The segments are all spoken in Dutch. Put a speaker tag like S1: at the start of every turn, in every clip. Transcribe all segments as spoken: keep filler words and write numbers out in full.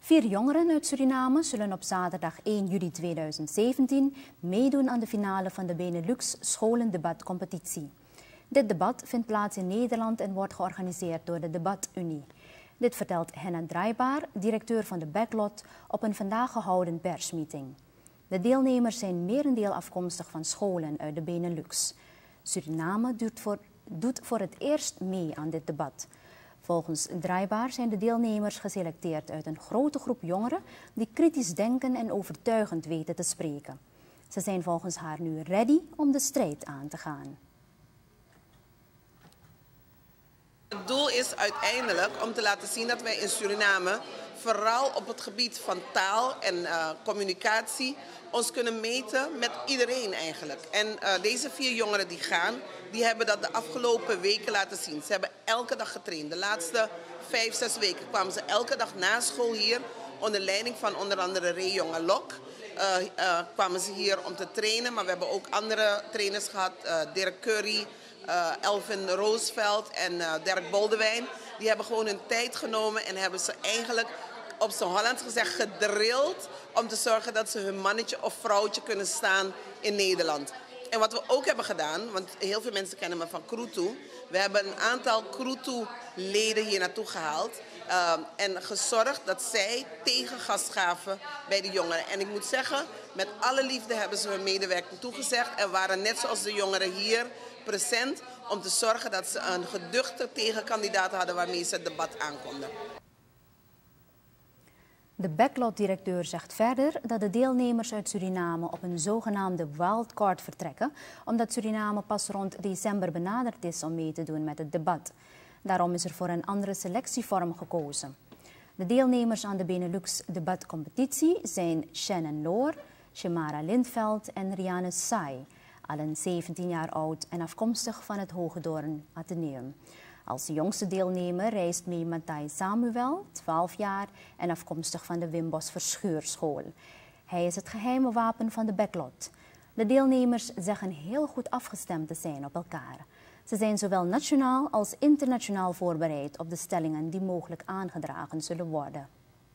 S1: Vier jongeren uit Suriname zullen op zaterdag één juli tweeduizend zeventien meedoen aan de finale van de Benelux scholendebatcompetitie. Dit debat vindt plaats in Nederland en wordt georganiseerd door de Debat-Unie. Dit vertelt Henna Draaibaar, directeur van de Backlot, op een vandaag gehouden persmeeting. De deelnemers zijn merendeel afkomstig van scholen uit de Benelux. Suriname doet voor, doet voor het eerst mee aan dit debat. Volgens Draaibaar zijn de deelnemers geselecteerd uit een grote groep jongeren die kritisch denken en overtuigend weten te spreken. Ze zijn volgens haar nu ready om de strijd aan te gaan.
S2: Het doel is uiteindelijk om te laten zien dat wij in Suriname, vooral op het gebied van taal en uh, communicatie, ons kunnen meten met iedereen eigenlijk. En uh, deze vier jongeren die gaan, die hebben dat de afgelopen weken laten zien. Ze hebben elke dag getraind. De laatste vijf, zes weken kwamen ze elke dag na school hier, onder leiding van onder andere Ray Jongelok. Uh, uh, kwamen ze hier om te trainen, maar we hebben ook andere trainers gehad, uh, Dirk Curry, uh, Elvin Roosveld en uh, Dirk Boldewijn. Die hebben gewoon hun tijd genomen en hebben ze eigenlijk op z'n Hollands gezegd gedrild om te zorgen dat ze hun mannetje of vrouwtje kunnen staan in Nederland. En wat we ook hebben gedaan, want heel veel mensen kennen me van Krutu. We hebben een aantal Krutu-leden hier naartoe gehaald uh, en gezorgd dat zij tegengas gaven bij de jongeren. En ik moet zeggen, met alle liefde hebben ze hun medewerking toegezegd en waren net zoals de jongeren hier present om te zorgen dat ze een geduchte tegenkandidaat hadden waarmee ze het debat aankonden.
S1: De Backlot-directeur zegt verder dat de deelnemers uit Suriname op een zogenaamde wildcard vertrekken, omdat Suriname pas rond december benaderd is om mee te doen met het debat. Daarom is er voor een andere selectievorm gekozen. De deelnemers aan de Benelux debatcompetitie zijn Shannon Loor, Shemara Lindveld en Rianne Sai, allen zeventien jaar oud en afkomstig van het Hogedoorn Atheneum. Als jongste deelnemer reist mee Matthij Samuel, twaalf jaar en afkomstig van de Wimbos Verscheurschool. Hij is het geheime wapen van de Backlot. De deelnemers zeggen heel goed afgestemd te zijn op elkaar. Ze zijn zowel nationaal als internationaal voorbereid op de stellingen die mogelijk aangedragen zullen worden.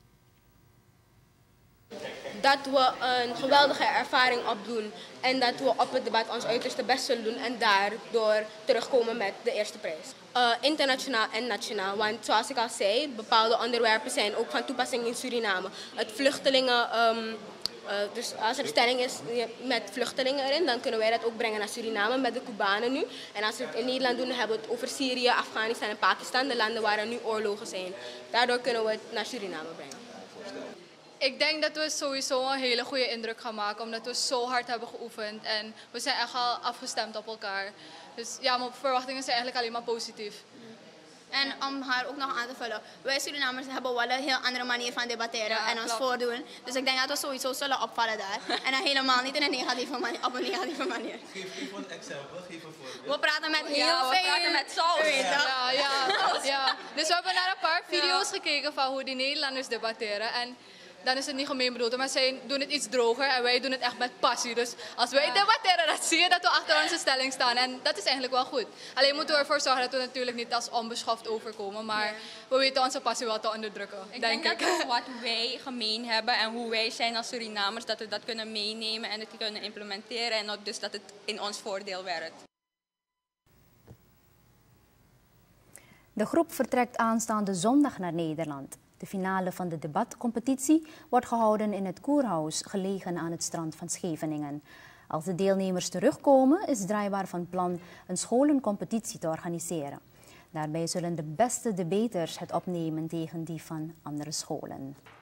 S3: Dat we een geweldige ervaring opdoen en dat we op het debat ons uiterste best zullen doen en daardoor terugkomen met de eerste prijs. Uh, internationaal en nationaal, want zoals ik al zei, bepaalde onderwerpen zijn ook van toepassing in Suriname. Het vluchtelingen, um, uh, dus als er een stelling is met vluchtelingen erin, dan kunnen wij dat ook brengen naar Suriname met de Cubanen nu. En als we het in Nederland doen, dan hebben we het over Syrië, Afghanistan en Pakistan, de landen waar er nu oorlogen zijn. Daardoor kunnen we het naar Suriname brengen.
S4: Ik denk dat we sowieso een hele goede indruk gaan maken, omdat we zo hard hebben geoefend en we zijn echt al afgestemd op elkaar. Dus ja, mijn verwachtingen zijn eigenlijk alleen maar positief.
S5: En om haar ook nog aan te vullen, wij Surinamers hebben wel een heel andere manier van debatteren
S4: ja,
S5: en ons
S4: klopt.
S5: voordoen. Dus ik denk dat we sowieso zullen opvallen daar. En dan helemaal niet in een negatieve manier, op een negatieve manier.
S6: Geef even een exempel, geef een voorbeeld.
S5: We praten met heel
S4: ja,
S5: veel.
S4: We praten met saus. Ja, ja, ja. Dus we hebben naar een paar video's gekeken van hoe die Nederlanders debatteren. En dan is het niet gemeen bedoeld, maar zij doen het iets droger en wij doen het echt met passie. Dus als wij debatteren, dan zie je dat we achter onze stelling staan en dat is eigenlijk wel goed. Alleen moeten we ervoor zorgen dat we natuurlijk niet als onbeschoft overkomen, maar ja, we weten onze passie wel te onderdrukken,
S7: ik
S4: denk,
S7: denk
S4: ik.
S7: dat wat wij gemeen hebben en hoe wij zijn als Surinamers, dat we dat kunnen meenemen en het kunnen implementeren en dus dat het in ons voordeel werkt.
S1: De groep vertrekt aanstaande zondag naar Nederland. De finale van de debatcompetitie wordt gehouden in het Koerhuis, gelegen aan het strand van Scheveningen. Als de deelnemers terugkomen, is Draaibaar van plan een scholencompetitie te organiseren. Daarbij zullen de beste debaters het opnemen tegen die van andere scholen.